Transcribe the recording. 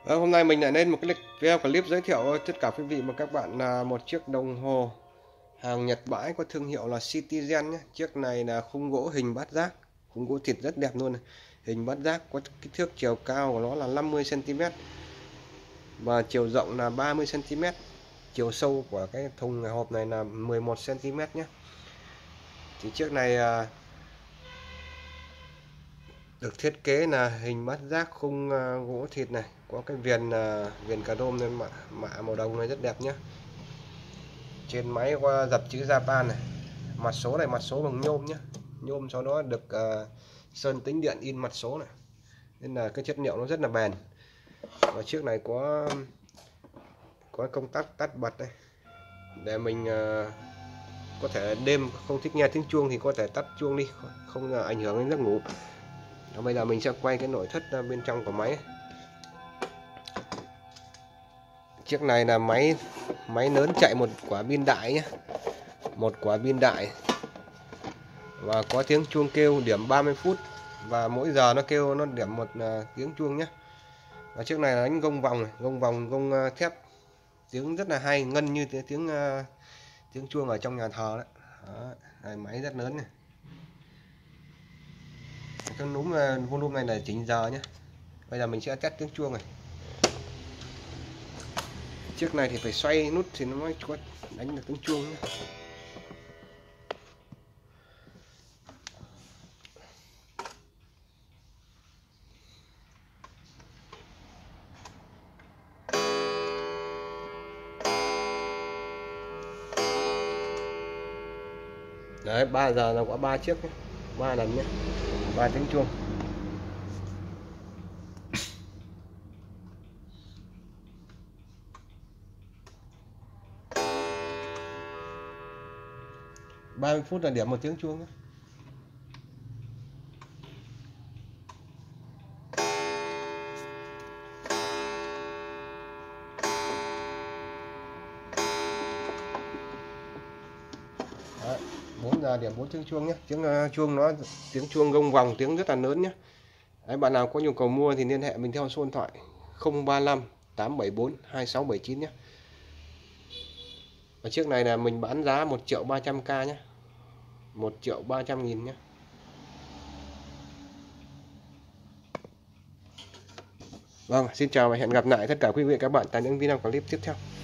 Hôm nay mình lại lên một cái video clip giới thiệu tất cả quý vị và các bạn là một chiếc đồng hồ hàng Nhật bãi có thương hiệu là Citizen nhé. Chiếc này là khung gỗ hình bát giác, khung gỗ thịt rất đẹp luôn này. Hình bát giác có kích thước chiều cao của nó là 50 cm và chiều rộng là 30 cm. Chiều sâu của cái thùng hộp này là 11 cm nhé. Thì chiếc này được thiết kế là hình bát giác khung gỗ thịt này, có cái viền cà rôm nên mạ màu đồng này rất đẹp nhé. Trên máy có dập chữ Japan này, mặt số này mặt số bằng nhôm nhé, nhôm sau đó được sơn tĩnh điện in mặt số này, nên là cái chất liệu nó rất là bền. Và chiếc này có công tắc tắt bật đây để mình có thể đêm không thích nghe tiếng chuông thì có thể tắt chuông đi, không ảnh hưởng đến giấc ngủ. Bây giờ mình sẽ quay cái nội thất bên trong của máy. Chiếc này là máy lớn chạy một quả pin đại nhé, một quả pin đại, và có tiếng chuông kêu điểm 30 phút và mỗi giờ nó kêu nó điểm một tiếng chuông nhé. Và chiếc này là đánh gông vòng này, gông thép, tiếng rất là hay, ngân như tiếng chuông ở trong nhà thờ đấy. Đó, máy rất lớn này. Cái núm volume này là chỉnh giờ nhé. Bây giờ mình sẽ test tiếng chuông này. Chiếc này thì phải xoay nút thì nó mới có đánh được tiếng chuông nhé. Đấy, 3 giờ là có 3 chiếc nhé, 3 lần nhé, 3 tiếng chuông. Ba mươi phút là điểm một tiếng chuông nhé. Đấy, 4 giờ điểm 4 tiếng chuông nhé. Tiếng chuông gông vòng, tiếng rất là lớn nhé. Đấy, bạn nào có nhu cầu mua thì liên hệ mình theo số điện thoại 035 874 2679 nhé. Và chiếc này là mình bán giá 1.300.000 nhé, 1.300.000 nhé. Vâng, xin chào và hẹn gặp lại tất cả quý vị và các bạn tại những video clip tiếp theo.